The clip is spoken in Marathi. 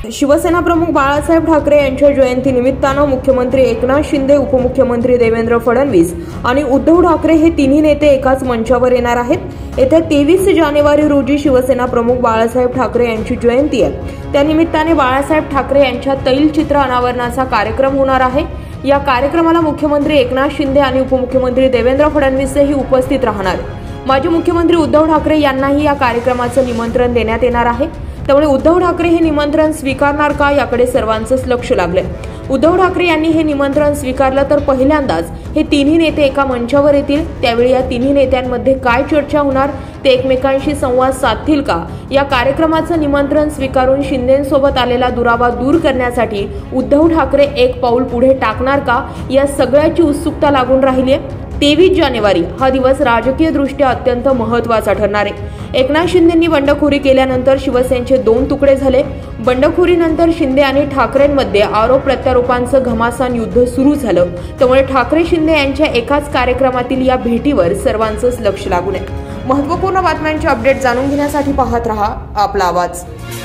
शिवसेना प्रमुख बाळासाहेब ठाकरे यांच्या जयंती निमित्तानं मुख्यमंत्री एकनाथ शिंदे, उपमुख्यमंत्री देवेंद्र फडणवीस आणि उद्धव ठाकरे हे तिन्ही नेते एकाच मंचावर येणार आहेत। येत्या 23 जानेवारी रोजी शिवसेना प्रमुख बाळासाहेब ठाकरे यांची जयंती आहे। त्या निमित्ताने बाळासाहेब ठाकरे यांच्या तैलचित्र अनावरणाचा कार्यक्रम होणार आहे। या कार्यक्रमाला मुख्यमंत्री एकनाथ शिंदे आणि उपमुख्यमंत्री देवेंद्र फडणवीसही उपस्थित राहणार। माजी मुख्यमंत्री उद्धव ठाकरे यांनाही या कार्यक्रमाचं निमंत्रण देण्यात येणार आहे। त्यामुळे उद्धव ठाकरे हे निमंत्रण स्वीकारणार का याकडे सर्वांचंच लक्ष लागलंय। उद्धव ठाकरे यांनी हे निमंत्रण स्वीकारलं तर पहिल्यांदाच हे तिन्ही नेते एका मंचावर येतील। त्यावेळी या तिन्ही नेत्यांमध्ये काय चर्चा होणार, ते एकमेकांशी संवाद साधतील का, या कार्यक्रमाचं निमंत्रण स्वीकारून शिंदेंसोबत आलेला दुरावा दूर करण्यासाठी उद्धव ठाकरे एक पाऊल पुढे टाकणार का, या सगळ्याची उत्सुकता लागून राहिली आहे। 23 जानेवारी हा दिवस राजकीयदृष्ट्या अत्यंत महत्त्वाचा ठरणार आहे। एकनाथ शिंदेंनी बंडखोरी केल्यानंतर शिवसेनेचे 2 तुकडे झाले। बंडखोरीनंतर शिंदे आणि ठाकरेंमध्ये आरोप प्रत्यारोपांचं घमासान युद्ध सुरू झालं। त्यामुळे ठाकरे शिंदे यांच्या एकाच कार्यक्रमातील या भेटीवर सर्वांचंच लक्ष लागून आहे। महत्त्वपूर्ण बातम्यांचे अपडेट जाणून घेण्यासाठी पाहत रहा आपला आवाज।